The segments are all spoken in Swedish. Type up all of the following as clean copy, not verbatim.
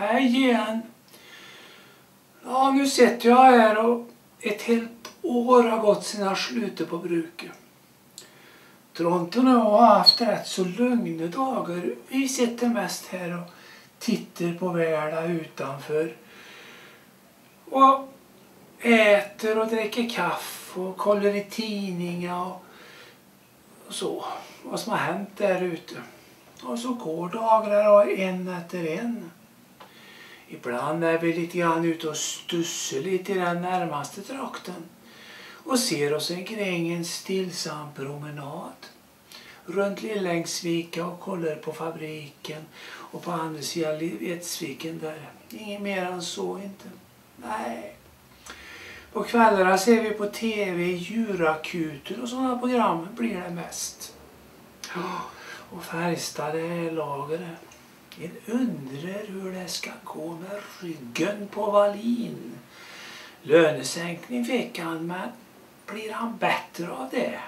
Hej igen. Ja, nu sitter jag här och ett helt år har gått sedan jag slutade på bruket. Tronten och jag har haft rätt så lugna dagar. Vi sitter mest här och tittar på världen utanför. Och äter och dricker kaffe och kollar i tidningar och så. Vad som har hänt där ute. Och så går dagarna en efter en. Ibland är vi lite grann ute och stussar lite i den närmaste trakten. Och ser oss omkring en stillsam promenad. Runt Lillängsvika och kollar på fabriken. Och på andra sidan Edsviken där. Inget mer än så inte. Nej. På kvällarna ser vi på tv, djurakuter och sådana program blir det mest. Och Färjestad är lagret. En undrar hur det ska gå med ryggen på Wallin. Lönesänkning fick han, men blir han bättre av det?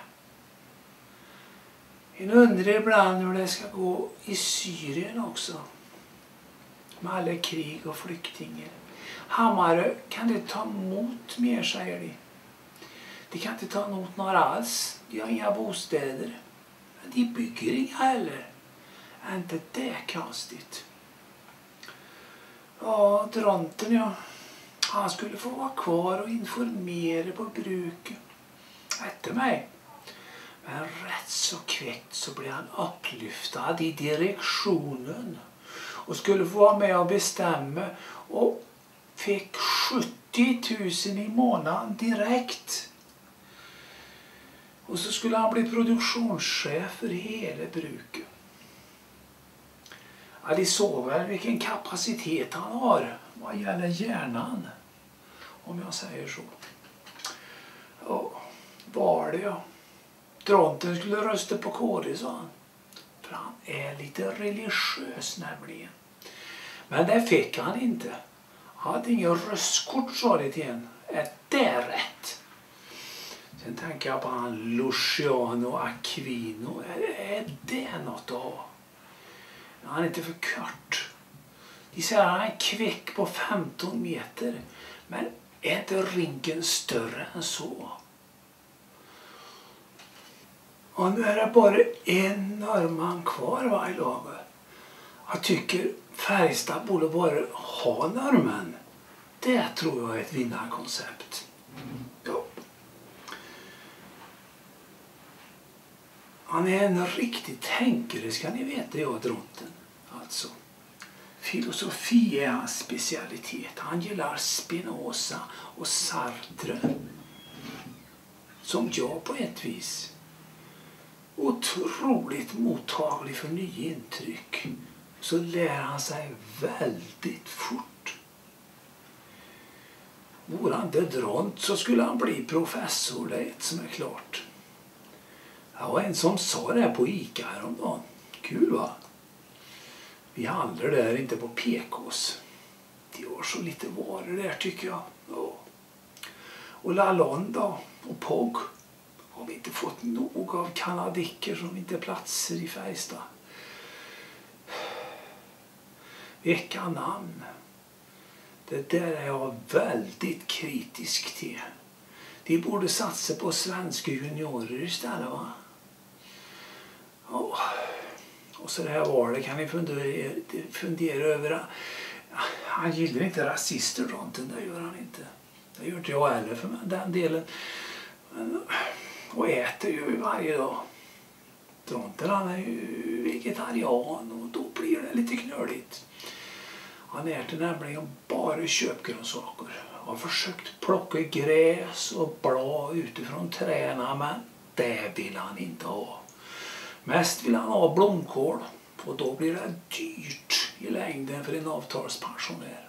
En undrar ibland hur det ska gå i Syrien också. Med alla krig och flyktingar. Hammarö kan det ta emot mer, säger de. De kan inte ta emot några alls. De har inga bostäder. Men de bygger inga heller. Är inte det konstigt? Ja, Dronten, ja. Han skulle få vara kvar och informera på bruket. Efter mig. Men rätt så kvickt så blev han upplyftad i direktionen. Och skulle få vara med och bestämma. Och fick 70 000 i månaden direkt. Och så skulle han bli produktionschef för hela bruket. Ja, de såg väl vilken kapacitet han har vad gäller hjärnan. Om jag säger så. Och var det ja. Dronten skulle rösta på KD, sa han. För han är lite religiös nämligen. Men det fick han inte. Han hade ingen röstkort, sa det till en. Är det rätt? Sen tänker jag på han Luciano Aquino. Är det något att ha? Han är inte för kort. De säger att han är kvick på 15 meter. Men är inte rinken större än så? Och nu är det bara en norrman kvar i laget. Jag tycker Färjestad borde bara ha norrmän. Det tror jag är ett vinnarkoncept. Ja. Han är en riktig tänkare, ska ni veta, jag Dronten. Alltså, filosofi är hans specialitet. Han gillar Spinoza och Sartre. Som jag på ett vis. Otroligt mottaglig för nya intryck. Så lär han sig väldigt fort. Vore han inte Dront så skulle han bli professor, det är ett som är klart. Det var en som sa det på Ica häromdagen. Kul va? Vi handlar där inte på PKs. Det var så lite varor där tycker jag. Ja. Och Lalonde och Pog har vi inte fått nog av kanadiker som inte platser i Färjestad. Vilka namn. Det där är jag väldigt kritisk till. De borde satsa på svenska juniorer istället va? Oh. Och så det här var det kan ni fundera över. Han gillar inte rasister Dronten, det gör han inte. Det gör inte jag heller för den delen. Men, och äter ju varje dag. Dronten han är ju vegetarian och då blir det lite knöligt. Han äter nämligen bara köpgrönsaker. Har försökt plocka gräs och blad utifrån träna men det vill han inte ha. Mest vill han ha blomkål och då blir det dyrt i längden för en avtalspensionär.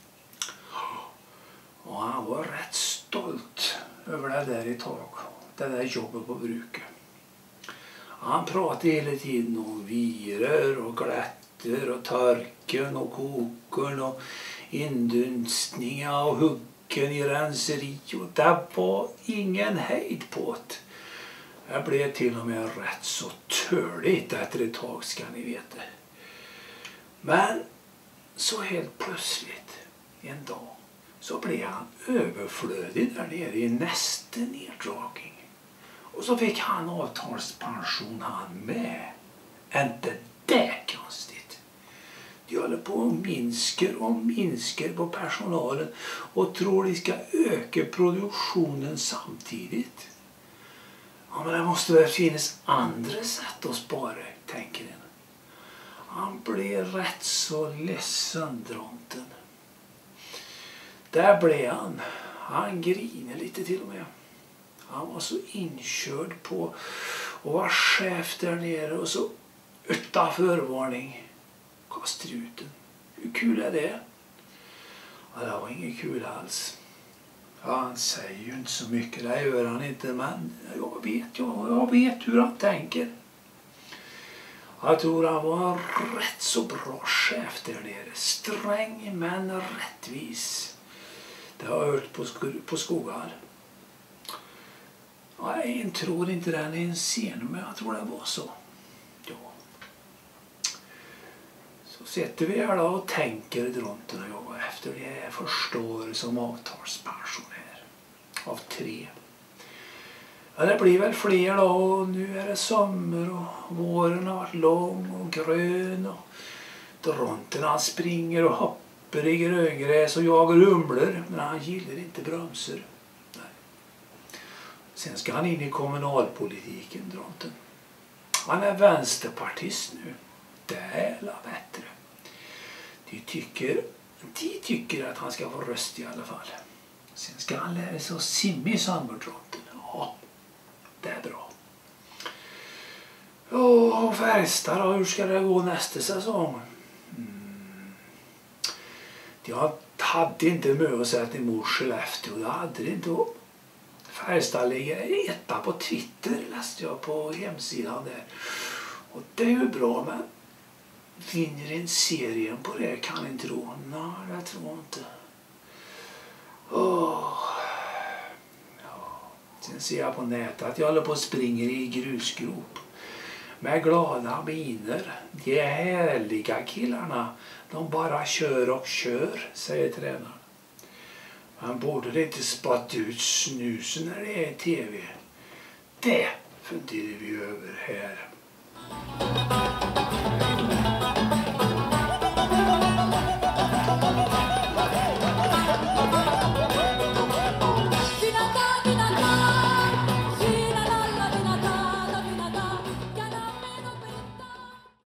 Och han var rätt stolt över det där ett tag, det där jobbet på bruket. Han pratade hela tiden om viror och glätter och törken och kokern och indunstningar och huggen i renseri och det var ingen hejd på det. Det blev till och med rätt så törligt efter ett tag ska ni veta. Men så helt plötsligt en dag så blev han överflödig där nere i nästa neddragning. Och så fick han avtalspension han med. Inte det konstigt. De håller på och minskar på personalen och tror de ska öka produktionen samtidigt. Ja, men det måste väl finnas andra sätt att spara, tänker en. Han blev rätt så ledsen, Dronten. Där blev han. Han griner lite till och med. Han var så inkörd på att vara chef där nere och så utan förvarning kastade ut den. Hur kul är det? Ja, det var inget kul alls. Ja, han säger ju inte så mycket, det gör han inte, men jag vet hur han tänker. Jag tror han var en rätt så bra chef där nere. Sträng men rättvis. Det har jag hört på Skogar. Jag tror inte den är en scen, men jag tror det var så. Ja. Så sitter vi här då och tänker, Dronten och jag, efter det här första året som avtalspensionär av 3. Ja, det blir väl fler då, och nu är det sommar och våren har varit lång och grön och Dronten han springer och hoppar i gröngräs och jagar humlor, men han gillar inte bromser. Nej. Sen ska han in i kommunalpolitiken, Dronten. Han är vänsterpartist nu. Det är bättre. De tycker att han ska få röst i alla fall. Sen ska han lära sig att simma i Sandbordronten. Ja, det är bra. Och Färjestad då, hur ska det gå nästa säsong? Jag hade inte med att säga emot Skellefteå. Jag hade det inte. Färjestad ligger etta på Twitter, läste jag på hemsidan där. Och det är ju bra, men vinner en serien på det kan inte tro. Nej, jag tror inte. Ja. Sen ser jag på nätet att jag håller på att springa i grusgrop. Med glada miner. De härliga killarna, de bara kör och kör, säger tränaren. Man borde inte spotta ut snusen när det är tv. Det funderar vi över här.